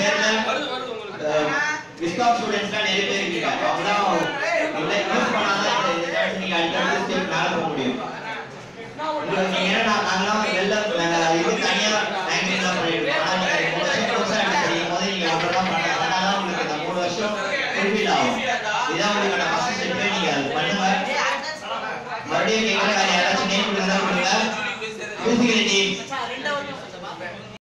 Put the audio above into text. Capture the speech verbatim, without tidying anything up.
Viscom ஸ்டூடெண்ட்ஸ்லாம் நிறைய பேர் இருக்கீங்க. அப்பதான் இதை யூஸ் பண்ணாதான் இந்த சான்ஸ் நீங்க அடுத்த ஸ்டெப் மேல போக முடியும். உங்களுக்கு நீங்க ஏன்னா நாங்களாம் வெளில இது தனியா டைமிங்லாம் பண்ணிருக்கோம். ஆனா நீங்க மூணு வருஷம் கோர்ஸா எடுத்து செய்யும் போது நீங்க அப்புறம் பண்ணலாம். அதனால உங்களுக்கு இந்த மூணு வருஷம் ஃபுல்ஃபில் ஆகும். இதான் உங்களுக்கான